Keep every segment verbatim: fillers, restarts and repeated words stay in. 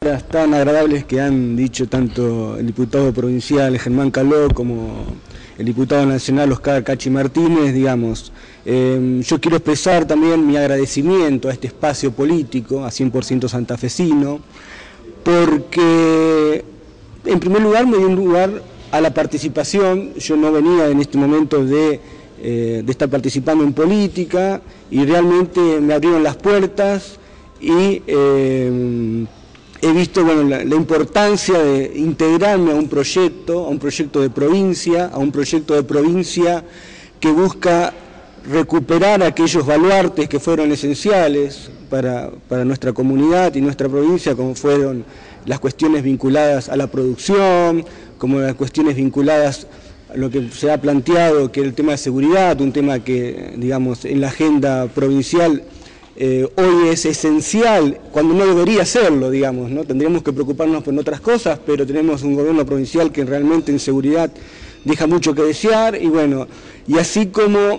Tan agradables que han dicho tanto el diputado provincial Germán Caló como el diputado nacional Oscar Cachi Martínez, digamos. Eh, yo quiero expresar también mi agradecimiento a este espacio político, a cien por ciento santafesino, porque en primer lugar me dio un lugar a la participación. Yo no venía en este momento de, eh, de estar participando en política y realmente me abrieron las puertas y eh, he visto bueno, la, la importancia de integrarme a un proyecto, a un proyecto de provincia, a un proyecto de provincia que busca recuperar aquellos baluartes que fueron esenciales para, para nuestra comunidad y nuestra provincia, como fueron las cuestiones vinculadas a la producción, como las cuestiones vinculadas a lo que se ha planteado, que es el tema de seguridad, un tema que, digamos, en la agenda provincial Eh, hoy es esencial, cuando no debería serlo, digamos, ¿no? Tendríamos que preocuparnos por otras cosas, pero tenemos un gobierno provincial que realmente en seguridad deja mucho que desear, y bueno, y así como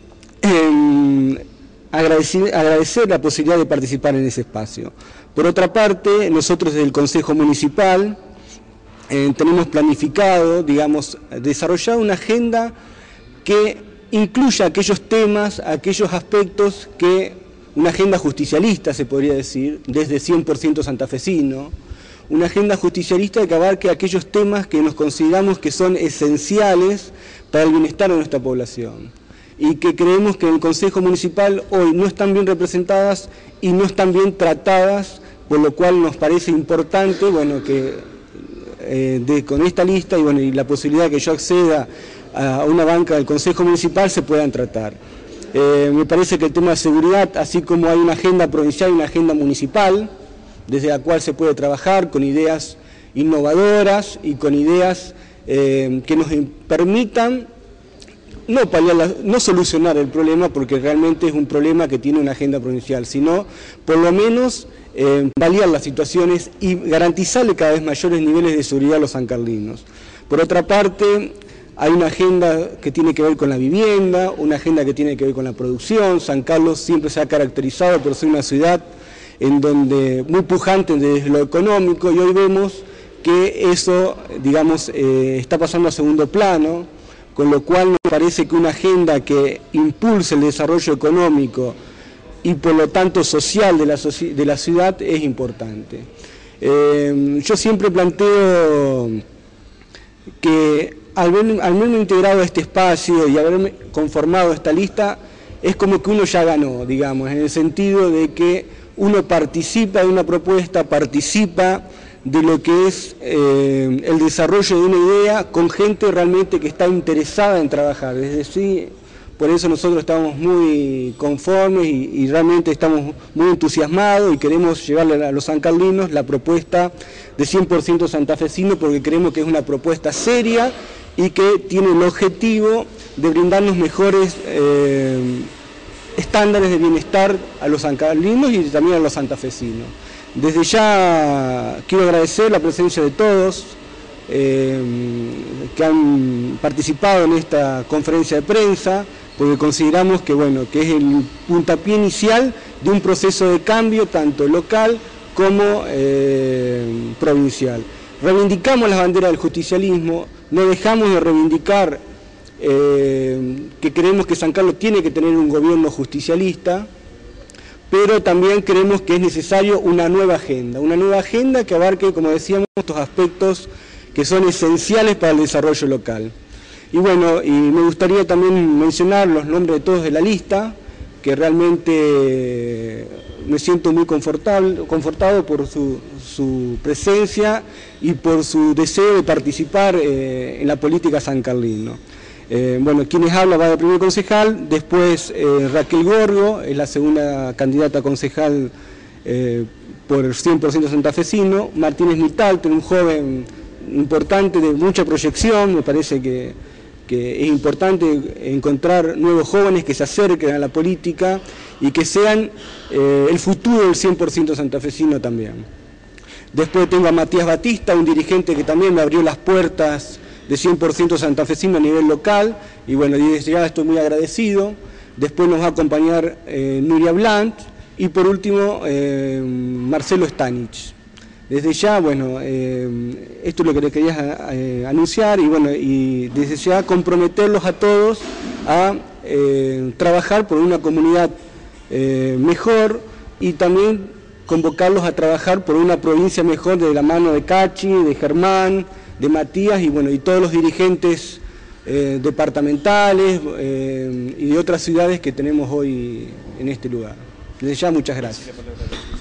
eh, agradecer, agradecer la posibilidad de participar en ese espacio. Por otra parte, nosotros desde el Consejo Municipal eh, tenemos planificado, digamos, desarrollar una agenda que incluya aquellos temas, aquellos aspectos que una agenda justicialista, se podría decir, desde cien por ciento santafesino, una agenda justicialista que abarque aquellos temas que nos consideramos que son esenciales para el bienestar de nuestra población y que creemos que en el Consejo Municipal hoy no están bien representadas y no están bien tratadas, por lo cual nos parece importante bueno, que eh, de, con esta lista y, bueno, y la posibilidad de que yo acceda a una banca del Consejo Municipal se puedan tratar. Eh, me parece que el tema de seguridad, así como hay una agenda provincial y una agenda municipal, desde la cual se puede trabajar con ideas innovadoras y con ideas eh, que nos permitan no, paliar la, no solucionar el problema, porque realmente es un problema que tiene una agenda provincial, sino por lo menos eh, paliar las situaciones y garantizarle cada vez mayores niveles de seguridad a los sancarlinos. Por otra parte, hay una agenda que tiene que ver con la vivienda, una agenda que tiene que ver con la producción. San Carlos siempre se ha caracterizado por ser una ciudad en donde muy pujante desde lo económico, y hoy vemos que eso, digamos, eh, está pasando a segundo plano, con lo cual nos parece que una agenda que impulse el desarrollo económico y por lo tanto social de la, de la ciudad es importante. Eh, yo siempre planteo que Al verme, al verme integrado a este espacio y haberme conformado esta lista, es como que uno ya ganó, digamos, en el sentido de que uno participa de una propuesta, participa de lo que es eh, el desarrollo de una idea con gente realmente que está interesada en trabajar. Es decir, por eso nosotros estamos muy conformes y, y realmente estamos muy entusiasmados y queremos llevarle a los sancarlinos la propuesta de cien por ciento santafesino, porque creemos que es una propuesta seria y que tiene el objetivo de brindarnos mejores eh, estándares de bienestar a los sancarlinos y también a los santafesinos. Desde ya quiero agradecer la presencia de todos eh, que han participado en esta conferencia de prensa, porque consideramos que, bueno, que es el puntapié inicial de un proceso de cambio tanto local como eh, provincial. Reivindicamos las banderas del justicialismo, no dejamos de reivindicar eh, que creemos que San Carlos tiene que tener un gobierno justicialista, pero también creemos que es necesario una nueva agenda, una nueva agenda que abarque, como decíamos, estos aspectos que son esenciales para el desarrollo local. Y bueno, y me gustaría también mencionar los nombres de todos de la lista, que realmente me siento muy confortable, confortado por su, su presencia y por su deseo de participar eh, en la política sancarlino. Eh, bueno, quienes hablan va de primer concejal, después eh, Raquel Gorgo, es la segunda candidata a concejal eh, por cien por ciento santafesino, Martínez Mitalten, un joven importante de mucha proyección, me parece que, que es importante encontrar nuevos jóvenes que se acerquen a la política y que sean eh, el futuro del cien por ciento santafesino también. Después tengo a Matías Batista, un dirigente que también me abrió las puertas de cien por ciento santafesino a nivel local, y bueno, desde ya estoy muy agradecido. Después nos va a acompañar eh, Nuria Blanch, y por último eh, Marcelo Stanich. Desde ya, bueno, eh, esto es lo que les quería eh, anunciar y bueno, y desde ya comprometerlos a todos a eh, trabajar por una comunidad eh, mejor y también convocarlos a trabajar por una provincia mejor de la mano de Cachi, de Germán, de Matías y bueno, y todos los dirigentes eh, departamentales eh, y de otras ciudades que tenemos hoy en este lugar. Desde ya, muchas gracias.